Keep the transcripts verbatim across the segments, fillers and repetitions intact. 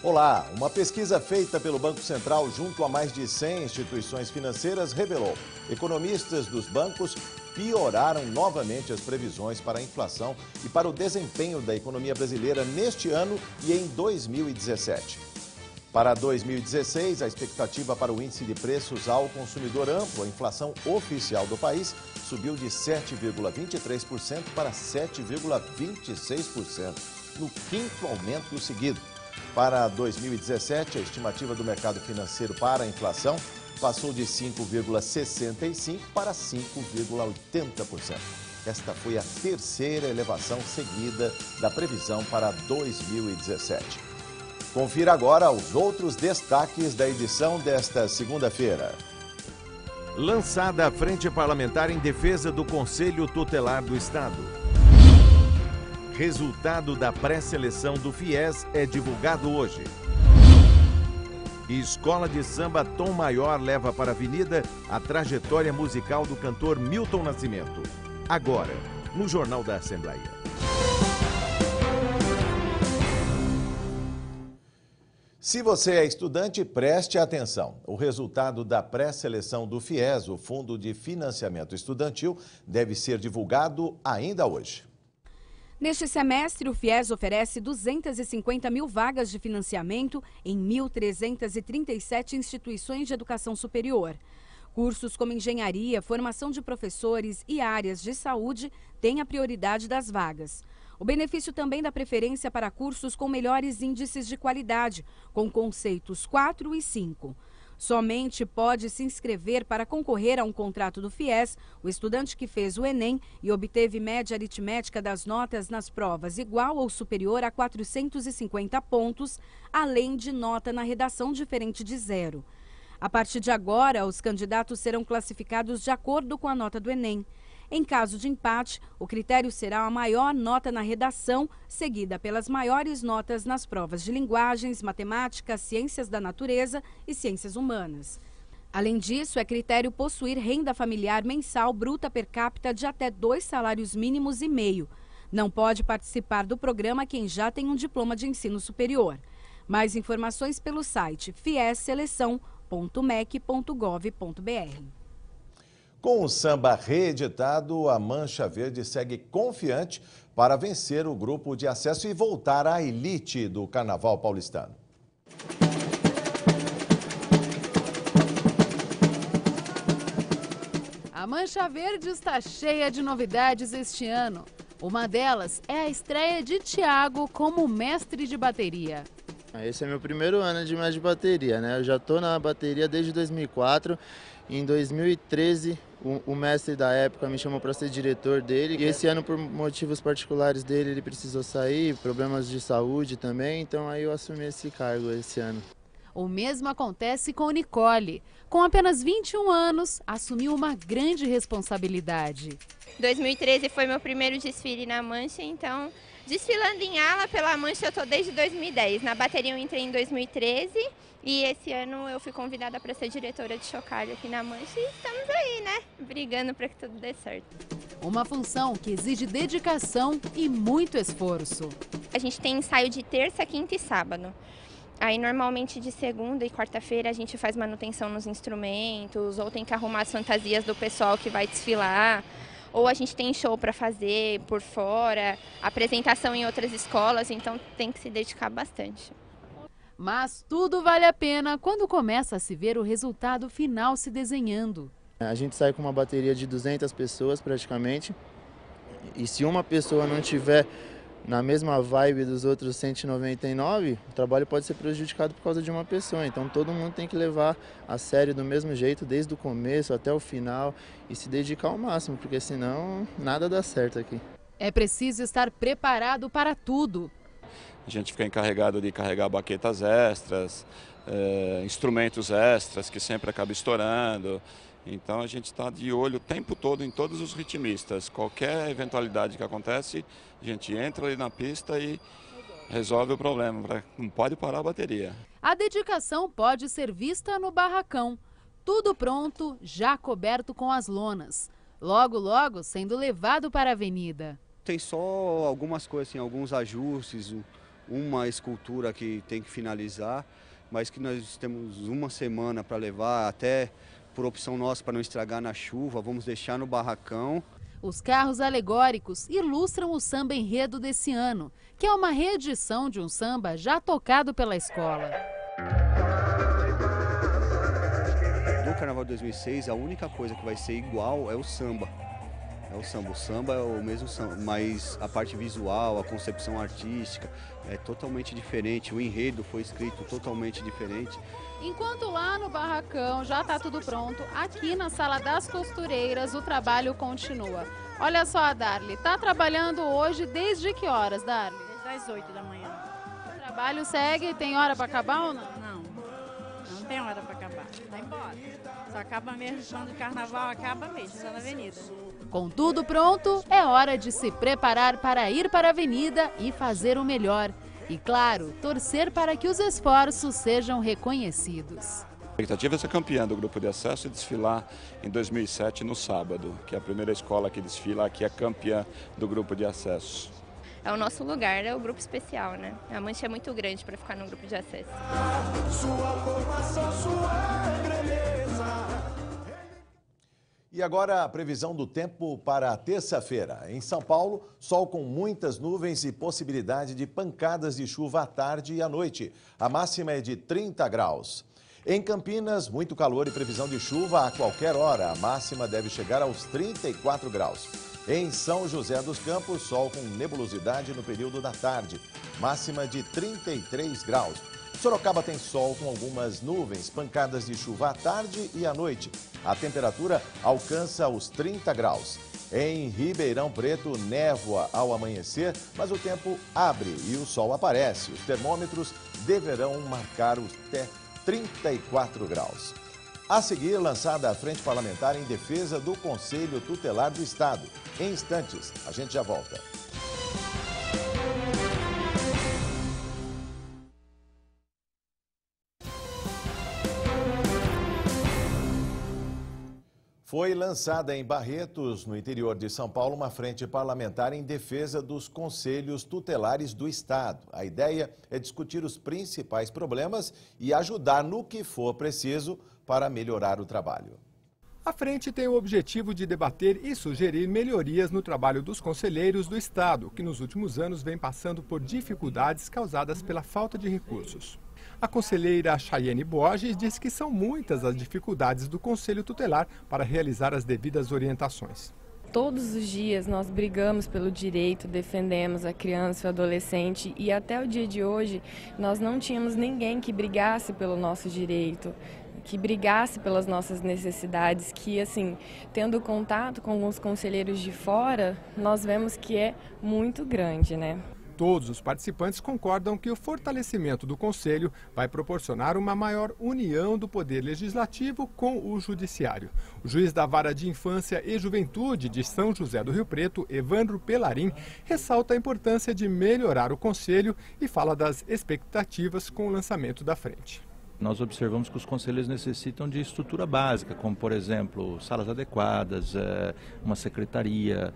Olá, uma pesquisa feita pelo Banco Central junto a mais de cem instituições financeiras revelou que economistas dos bancos pioraram novamente as previsões para a inflação e para o desempenho da economia brasileira neste ano e em dois mil e dezessete. Para dois mil e dezesseis, a expectativa para o índice de preços ao consumidor amplo, a inflação oficial do país, subiu de sete vírgula vinte e três por cento para sete vírgula vinte e seis por cento, no quinto aumento seguido. Para dois mil e dezessete, a estimativa do mercado financeiro para a inflação passou de cinco vírgula sessenta e cinco por cento para cinco vírgula oitenta por cento. Esta foi a terceira elevação seguida da previsão para dois mil e dezessete. Confira agora os outros destaques da edição desta segunda-feira. Lançada a Frente Parlamentar em defesa do Conselho Tutelar do Estado. Resultado da pré-seleção do FIES é divulgado hoje. Escola de Samba Tom Maior leva para a Avenida a trajetória musical do cantor Milton Nascimento. Agora, no Jornal da Assembleia. Se você é estudante, preste atenção. O resultado da pré-seleção do FIES, o Fundo de Financiamento Estudantil, deve ser divulgado ainda hoje. Neste semestre, o FIES oferece duzentas e cinquenta mil vagas de financiamento em mil trezentas e trinta e sete instituições de educação superior. Cursos como engenharia, formação de professores e áreas de saúde têm a prioridade das vagas. O benefício também dá preferência para cursos com melhores índices de qualidade, com conceitos quatro e cinco. Somente pode se inscrever para concorrer a um contrato do FIES o estudante que fez o Enem e obteve média aritmética das notas nas provas igual ou superior a quatrocentos e cinquenta pontos, além de nota na redação diferente de zero. A partir de agora, os candidatos serão classificados de acordo com a nota do Enem. Em caso de empate, o critério será a maior nota na redação, seguida pelas maiores notas nas provas de linguagens, matemática, ciências da natureza e ciências humanas. Além disso, é critério possuir renda familiar mensal bruta per capita de até dois salários mínimos e meio. Não pode participar do programa quem já tem um diploma de ensino superior. Mais informações pelo site fies seleção ponto mec ponto gov ponto br. Com o samba reeditado, a Mancha Verde segue confiante para vencer o grupo de acesso e voltar à elite do Carnaval paulistano. A Mancha Verde está cheia de novidades este ano. Uma delas é a estreia de Thiago como mestre de bateria. Esse é meu primeiro ano de mestre de bateria, né? Eu já estou na bateria desde dois mil e quatro. Em dois mil e treze, o, o mestre da época me chamou para ser diretor dele. E esse ano, por motivos particulares dele, ele precisou sair, problemas de saúde também. Então aí eu assumi esse cargo esse ano. O mesmo acontece com Nicole. Com apenas vinte e um anos, assumiu uma grande responsabilidade. dois mil e treze foi meu primeiro desfile na Mancha, então desfilando em ala pela Mancha eu estou desde dois mil e dez. Na bateria eu entrei em dois mil e treze e esse ano eu fui convidada para ser diretora de chocalho aqui na Mancha e estamos aí, né? Brigando para que tudo dê certo. Uma função que exige dedicação e muito esforço. A gente tem ensaio de terça, quinta e sábado. Aí normalmente de segunda e quarta-feira a gente faz manutenção nos instrumentos ou tem que arrumar as fantasias do pessoal que vai desfilar. Ou a gente tem show para fazer por fora, apresentação em outras escolas, então tem que se dedicar bastante. Mas tudo vale a pena quando começa a se ver o resultado final se desenhando. A gente sai com uma bateria de duzentas pessoas praticamente, e se uma pessoa não tiver na mesma vibe dos outros cento e noventa e nove, o trabalho pode ser prejudicado por causa de uma pessoa. Então todo mundo tem que levar a sério do mesmo jeito, desde o começo até o final, e se dedicar ao máximo, porque senão nada dá certo aqui. É preciso estar preparado para tudo. A gente fica encarregado de carregar baquetas extras, é, instrumentos extras que sempre acaba estourando. Então a gente está de olho o tempo todo em todos os ritmistas. Qualquer eventualidade que acontece, a gente entra ali na pista e resolve o problema. Não pode parar a bateria. A dedicação pode ser vista no barracão. Tudo pronto, já coberto com as lonas. Logo, logo sendo levado para a avenida. Tem só algumas coisas, assim, alguns ajustes, uma escultura que tem que finalizar, mas que nós temos uma semana para levar, até por opção nossa para não estragar na chuva, vamos deixar no barracão. Os carros alegóricos ilustram o samba enredo desse ano, que é uma reedição de um samba já tocado pela escola. No Carnaval de dois mil e seis, a única coisa que vai ser igual é o samba. É o samba. O samba é o mesmo samba, mas a parte visual, a concepção artística é totalmente diferente. O enredo foi escrito totalmente diferente. Enquanto lá no barracão já está tudo pronto, aqui na Sala das Costureiras o trabalho continua. Olha só a Darly, está trabalhando hoje desde que horas, Darly? Desde as oito da manhã. O trabalho segue, tem hora para acabar ou não? Não, não tem hora para acabar, vai embora. Só acaba mesmo quando o carnaval acaba mesmo, só na avenida. Com tudo pronto, é hora de se preparar para ir para a avenida e fazer o melhor. E, claro, torcer para que os esforços sejam reconhecidos. A expectativa é ser campeã do grupo de acesso e desfilar em dois mil e sete no sábado, que é a primeira escola que desfila aqui é campeã do grupo de acesso. É o nosso lugar, é o grupo especial, né? A mancha é muito grande para ficar no grupo de acesso. Sua formação, sua grandeza. E agora a previsão do tempo para terça-feira. Em São Paulo, sol com muitas nuvens e possibilidade de pancadas de chuva à tarde e à noite. A máxima é de trinta graus. Em Campinas, muito calor e previsão de chuva a qualquer hora. A máxima deve chegar aos trinta e quatro graus. Em São José dos Campos, sol com nebulosidade no período da tarde. Máxima de trinta e três graus. Sorocaba tem sol com algumas nuvens, pancadas de chuva à tarde e à noite. A temperatura alcança os trinta graus. Em Ribeirão Preto, névoa ao amanhecer, mas o tempo abre e o sol aparece. Os termômetros deverão marcar os até trinta e quatro graus. A seguir, lançada a frente parlamentar em defesa do Conselho Tutelar do Estado. Em instantes, a gente já volta. Foi lançada em Barretos, no interior de São Paulo, uma frente parlamentar em defesa dos conselhos tutelares do Estado. A ideia é discutir os principais problemas e ajudar no que for preciso para melhorar o trabalho. A frente tem o objetivo de debater e sugerir melhorias no trabalho dos conselheiros do Estado, que nos últimos anos vem passando por dificuldades causadas pela falta de recursos. A conselheira Chayene Borges diz que são muitas as dificuldades do Conselho Tutelar para realizar as devidas orientações. Todos os dias nós brigamos pelo direito, defendemos a criança e o adolescente e até o dia de hoje nós não tínhamos ninguém que brigasse pelo nosso direito, que brigasse pelas nossas necessidades, que assim, tendo contato com os conselheiros de fora, nós vemos que é muito grande, né? Todos os participantes concordam que o fortalecimento do Conselho vai proporcionar uma maior união do Poder Legislativo com o Judiciário. O juiz da Vara de Infância e Juventude de São José do Rio Preto, Evandro Pelarim, ressalta a importância de melhorar o Conselho e fala das expectativas com o lançamento da frente. Nós observamos que os conselheiros necessitam de estrutura básica, como, por exemplo, salas adequadas, uma secretaria,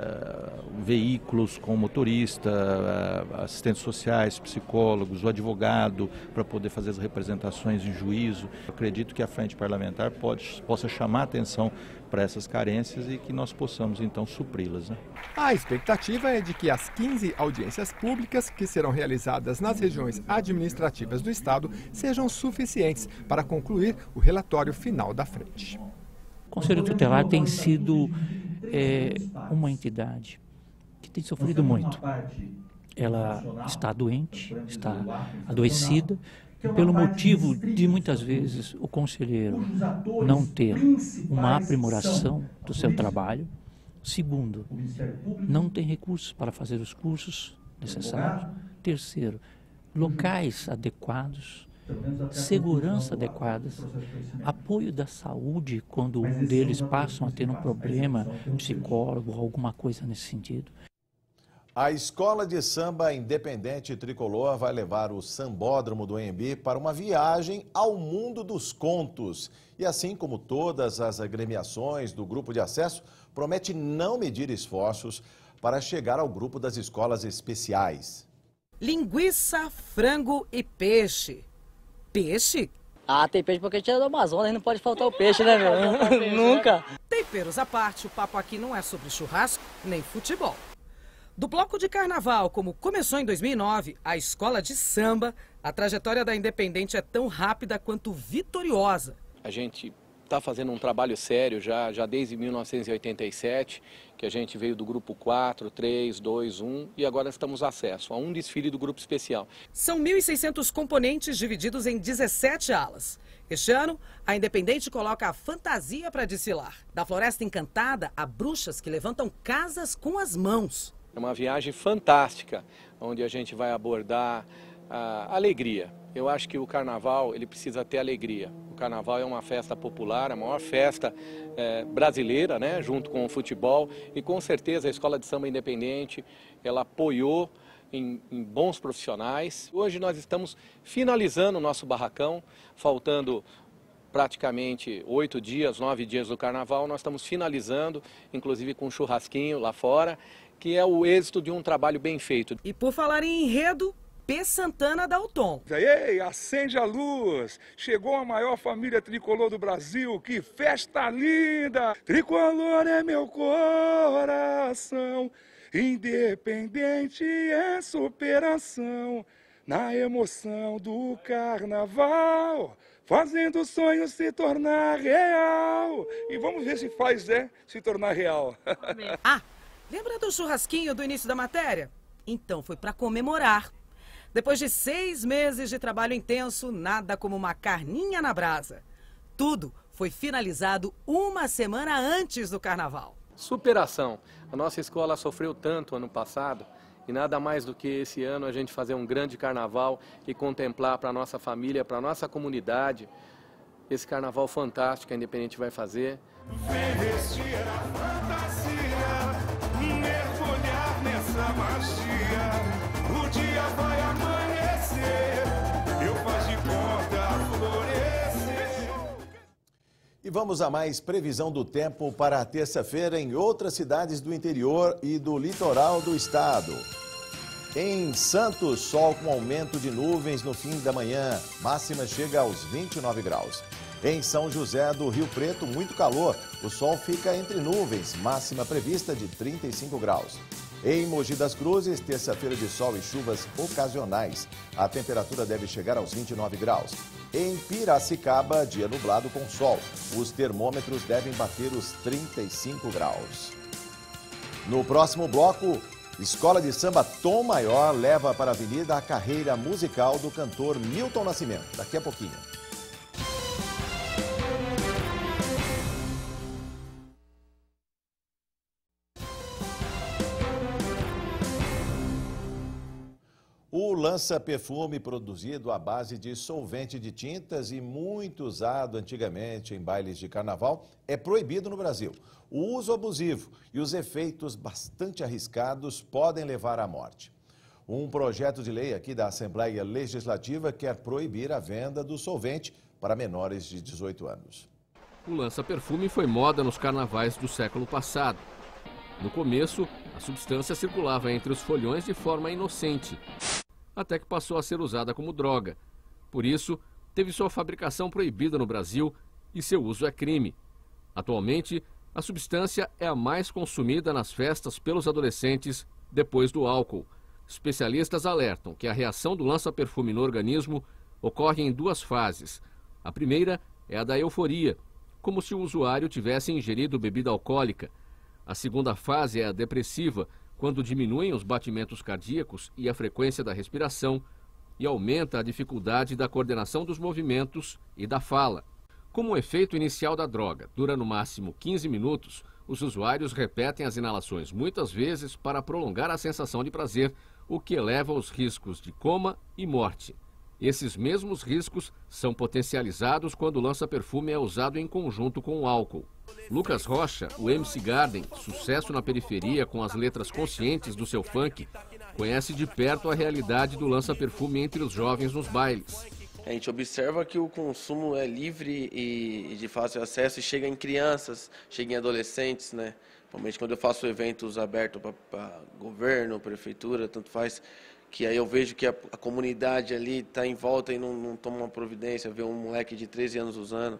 veículos com motorista, assistentes sociais, psicólogos, o advogado, para poder fazer as representações em juízo. Eu acredito que a frente parlamentar pode, possa chamar atenção para essas carências e que nós possamos, então, supri-las, né? A expectativa é de que as quinze audiências públicas que serão realizadas nas regiões administrativas do Estado sejam suficientes para concluir o relatório final da frente. O Conselho Tutelar tem sido é, uma entidade que tem sofrido muito. Ela está doente, está adoecida, pelo motivo de, muitas vezes, o conselheiro não ter uma aprimoração do seu trabalho. Segundo, não tem recursos para fazer os cursos necessários. Terceiro, locais adequados, segurança adequada, apoio da saúde quando um deles passam a ter um problema, psicólogo, alguma coisa nesse sentido. A Escola de Samba Independente Tricolor vai levar o Sambódromo do Anhembi para uma viagem ao mundo dos contos. E assim como todas as agremiações do grupo de acesso, promete não medir esforços para chegar ao grupo das escolas especiais. linguiça, frango e peixe. Peixe? Ah, tem peixe porque a gente é do Amazonas, não pode faltar o peixe, né, meu? Nunca. Temperos à parte, o papo aqui não é sobre churrasco nem futebol. Do bloco de carnaval, como começou em dois mil e nove, a escola de samba, a trajetória da Independente é tão rápida quanto vitoriosa. A gente está fazendo um trabalho sério já, já desde mil novecentos e oitenta e sete, que a gente veio do grupo quatro, três, dois, um e agora estamos acesso a um desfile do grupo especial. São mil e seiscentos componentes divididos em dezessete alas. Este ano, a Independente coloca a fantasia para desfilar. Da Floresta Encantada a bruxas que levantam casas com as mãos. É uma viagem fantástica, onde a gente vai abordar a alegria. Eu acho que o carnaval ele precisa ter alegria. O carnaval é uma festa popular, a maior festa é, brasileira, né, junto com o futebol. E com certeza a Escola de Samba Independente, ela apoiou em, em bons profissionais. Hoje nós estamos finalizando o nosso barracão, faltando praticamente oito dias, nove dias do carnaval. Nós estamos finalizando, inclusive com um churrasquinho lá fora, que é o êxito de um trabalho bem feito. E por falar em enredo, P. Santana dá o tom. Ei, acende a luz! Chegou a maior família tricolor do Brasil, que festa linda! Tricolor é meu coração, independente é superação, na emoção do carnaval, fazendo o sonho se tornar real. E vamos ver se faz, né, se tornar real. Ah, lembra do churrasquinho do início da matéria? Então foi para comemorar. Depois de seis meses de trabalho intenso, nada como uma carninha na brasa. Tudo foi finalizado uma semana antes do carnaval. Superação. A nossa escola sofreu tanto ano passado e nada mais do que esse ano a gente fazer um grande carnaval e contemplar para a nossa família, para a nossa comunidade, esse carnaval fantástico que a Independente vai fazer. Vem vestir a fantasia, mergulhar nessa magia. O dia vai amanhecer, eu faz de conta florescer. E vamos a mais previsão do tempo para a terça-feira em outras cidades do interior e do litoral do estado. Em Santos, sol com aumento de nuvens no fim da manhã, máxima chega aos vinte e nove graus. Em São José do Rio Preto, muito calor, o sol fica entre nuvens, máxima prevista de trinta e cinco graus. Em Mogi das Cruzes, terça-feira de sol e chuvas ocasionais. A temperatura deve chegar aos vinte e nove graus. Em Piracicaba, dia nublado com sol. Os termômetros devem bater os trinta e cinco graus. No próximo bloco, Escola de Samba Tom Maior leva para a avenida a carreira musical do cantor Milton Nascimento. Daqui a pouquinho. O lança-perfume produzido à base de solvente de tintas e muito usado antigamente em bailes de carnaval é proibido no Brasil. O uso abusivo e os efeitos bastante arriscados podem levar à morte. Um projeto de lei aqui da Assembleia Legislativa quer proibir a venda do solvente para menores de dezoito anos. O lança-perfume foi moda nos carnavais do século passado. No começo, a substância circulava entre os folhões de forma inocente, até que passou a ser usada como droga. Por isso, teve sua fabricação proibida no Brasil e seu uso é crime. Atualmente, a substância é a mais consumida nas festas pelos adolescentes depois do álcool. Especialistas alertam que a reação do lança-perfume no organismo ocorre em duas fases. A primeira é a da euforia, como se o usuário tivesse ingerido bebida alcoólica. A segunda fase é a depressiva, quando diminuem os batimentos cardíacos e a frequência da respiração e aumenta a dificuldade da coordenação dos movimentos e da fala. Como o efeito inicial da droga dura no máximo quinze minutos, os usuários repetem as inalações muitas vezes para prolongar a sensação de prazer, o que eleva os riscos de coma e morte. Esses mesmos riscos são potencializados quando o lança-perfume é usado em conjunto com o álcool. Lucas Rocha, o M C Garden, sucesso na periferia com as letras conscientes do seu funk, conhece de perto a realidade do lança-perfume entre os jovens nos bailes. A gente observa que o consumo é livre e de fácil acesso e chega em crianças, chega em adolescentes, né? Principalmente quando eu faço eventos abertos para governo, prefeitura, tanto faz, que aí eu vejo que a, a comunidade ali está em volta e não, não toma uma providência, vê um moleque de treze anos usando,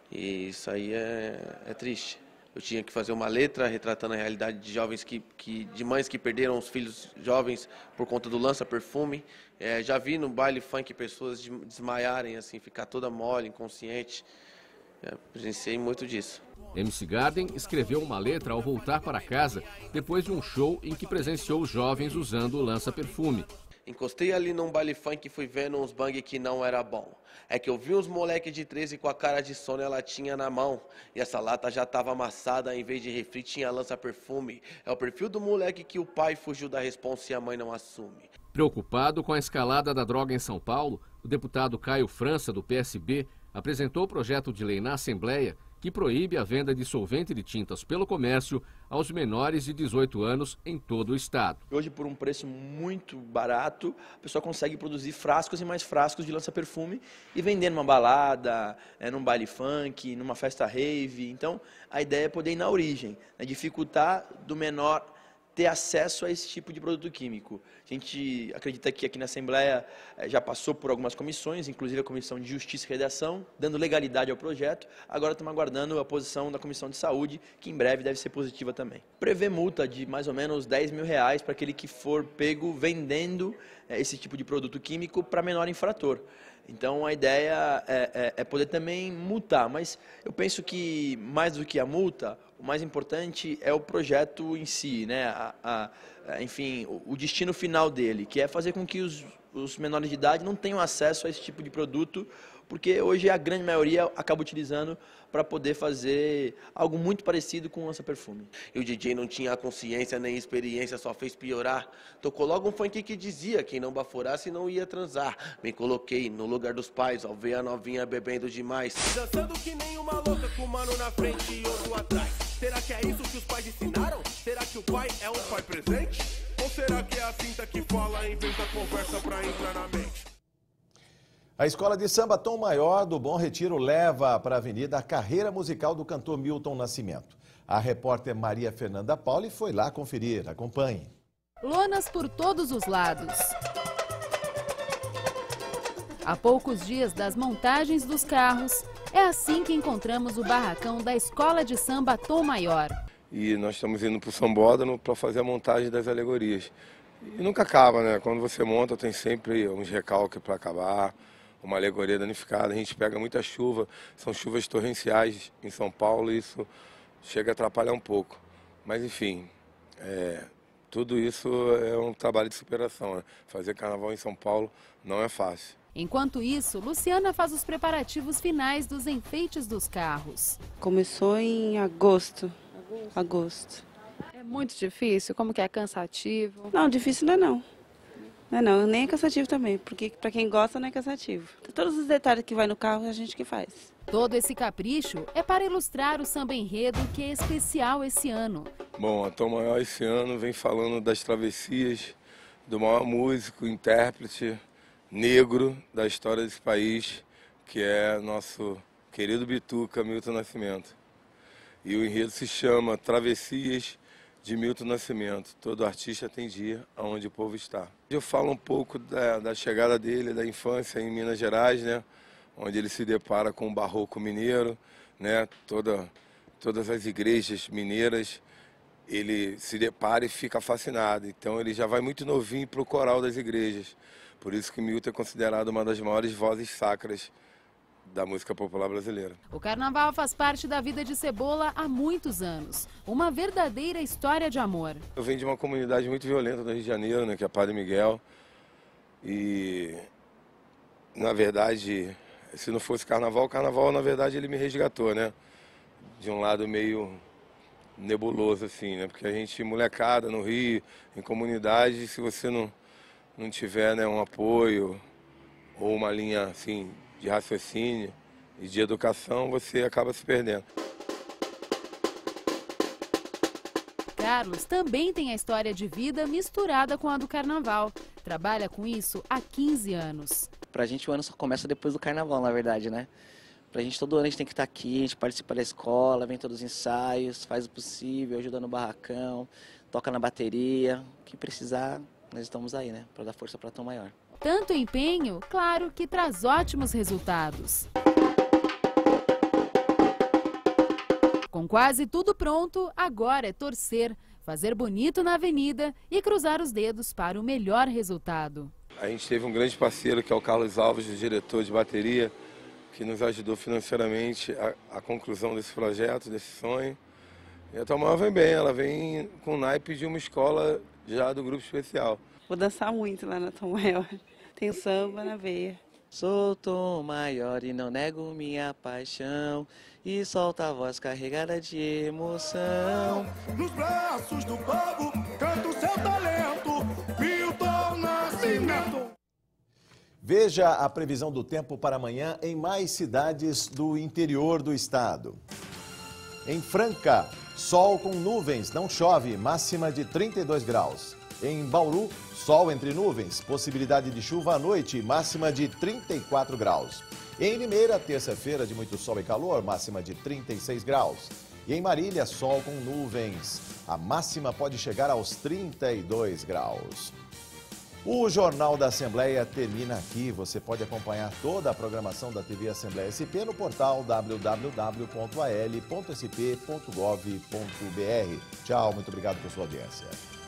e isso aí é, é triste. Eu tinha que fazer uma letra retratando a realidade de jovens que, que de mães que perderam os filhos jovens por conta do lança-perfume. É, já vi no baile funk pessoas desmaiarem, assim, ficar toda mole, inconsciente. É, presenciei muito disso. M C Garden escreveu uma letra ao voltar para casa depois de um show em que presenciou os jovens usando o lança-perfume. Encostei ali num baile funk e fui vendo uns bang que não era bom. É que eu vi uns moleque de treze com a cara de sono, ela tinha na mão. E essa lata já tava amassada, em vez de refri tinha lança-perfume. É o perfil do moleque que o pai fugiu da responsa e a mãe não assume. Preocupado com a escalada da droga em São Paulo, o deputado Caio França, do P S B, apresentou o projeto de lei na Assembleia que proíbe a venda de solvente de tintas pelo comércio aos menores de dezoito anos em todo o estado. Hoje, por um preço muito barato, a pessoa consegue produzir frascos e mais frascos de lança-perfume e vender numa balada, é, num baile funk, numa festa rave. Então, a ideia é poder ir na origem, né, dificultar do menor ter acesso a esse tipo de produto químico. A gente acredita que aqui na Assembleia já passou por algumas comissões, inclusive a Comissão de Justiça e Redação, dando legalidade ao projeto. Agora estamos aguardando a posição da Comissão de Saúde, que em breve deve ser positiva também. Prevê multa de mais ou menos dez mil reais para aquele que for pego vendendo esse tipo de produto químico para menor infrator. Então a ideia é, é, é poder também multar, mas eu penso que mais do que a multa, o mais importante é o projeto em si, né? a, a, enfim, o, o destino final dele, que é fazer com que os, os menores de idade não tenham acesso a esse tipo de produto, porque hoje a grande maioria acaba utilizando para poder fazer algo muito parecido com o lança-perfume. E o D J não tinha consciência nem experiência, só fez piorar. Tocou logo um funk que dizia, quem não baforasse não ia transar. Me coloquei no lugar dos pais, ao ver a novinha bebendo demais. Dançando que nem uma louca, com um mano na frente e outro atrás. Será que é isso que os pais ensinaram? Será que o pai é um pai presente? Ou será que é a cinta que fala em vez da conversa pra entrar na mente? A Escola de Samba Tom Maior do Bom Retiro leva para a avenida a carreira musical do cantor Milton Nascimento. A repórter Maria Fernanda Pauli foi lá conferir. Acompanhe. Lonas por todos os lados. Há poucos dias das montagens dos carros, é assim que encontramos o barracão da Escola de Samba Tom Maior. E nós estamos indo para o Sambódromo para fazer a montagem das alegorias. E nunca acaba, né? Quando você monta tem sempre uns recalques para acabar. Uma alegoria danificada, a gente pega muita chuva, são chuvas torrenciais em São Paulo e isso chega a atrapalhar um pouco. Mas enfim, é, tudo isso é um trabalho de superação, né? Fazer carnaval em São Paulo não é fácil. Enquanto isso, Luciana faz os preparativos finais dos enfeites dos carros. Começou em agosto. Agosto. agosto. É muito difícil? Como que é? Cansativo? Não, difícil não é não. Não é não, nem é cansativo também, porque para quem gosta não é cansativo. Todos os detalhes que vai no carro é a gente que faz. Todo esse capricho é para ilustrar o samba enredo que é especial esse ano. Bom, a Tom Maior esse ano vem falando das travessias do maior músico, intérprete negro da história desse país, que é nosso querido Bituca, Milton Nascimento. E o enredo se chama Travessias de Milton Nascimento. Todo artista tem dia onde o povo está. Eu falo um pouco da, da chegada dele, da infância em Minas Gerais, né? Onde ele se depara com o barroco mineiro, né? Toda, todas as igrejas mineiras, ele se depara e fica fascinado. Então ele já vai muito novinho para o coral das igrejas. Por isso que Milton é considerado uma das maiores vozes sacras da música popular brasileira. O carnaval faz parte da vida de Cebola há muitos anos. Uma verdadeira história de amor. Eu venho de uma comunidade muito violenta do Rio de Janeiro, né, que é Padre Miguel. E, na verdade, se não fosse carnaval, o carnaval, na verdade, ele me resgatou, né? De um lado meio nebuloso, assim, né? Porque a gente, molecada no Rio, em comunidade, se você não, não tiver, né, um apoio ou uma linha, assim, de raciocínio e de educação, você acaba se perdendo. Carlos também tem a história de vida misturada com a do carnaval. Trabalha com isso há quinze anos. Pra gente o ano só começa depois do carnaval, na verdade, né? Pra gente todo ano a gente tem que estar aqui, a gente participa da escola, vem todos os ensaios, faz o possível, ajuda no barracão, toca na bateria, o que precisar, nós estamos aí, né, para dar força para Tom Maior. Tanto empenho, claro que traz ótimos resultados. Com quase tudo pronto, agora é torcer, fazer bonito na avenida e cruzar os dedos para o melhor resultado. A gente teve um grande parceiro que é o Carlos Alves, o diretor de bateria, que nos ajudou financeiramente a, a conclusão desse projeto, desse sonho. E a Tom Maior vem bem, ela vem com o naipe de uma escola já do grupo especial. Vou dançar muito lá na Tom Maior, tem samba na veia. Sou Tom Maior e não nego minha paixão, e solta a voz carregada de emoção. Nos braços do povo, canta o seu talento, Milton Nascimento. Veja a previsão do tempo para amanhã em mais cidades do interior do estado. Em Franca, sol com nuvens, não chove, máxima de trinta e dois graus. Em Bauru, sol entre nuvens, possibilidade de chuva à noite, máxima de trinta e quatro graus. Em Limeira, terça-feira de muito sol e calor, máxima de trinta e seis graus. E em Marília, sol com nuvens, a máxima pode chegar aos trinta e dois graus. O Jornal da Assembleia termina aqui. Você pode acompanhar toda a programação da T V Assembleia S P no portal w w w ponto a l ponto s p ponto gov ponto b r. Tchau, muito obrigado por sua audiência.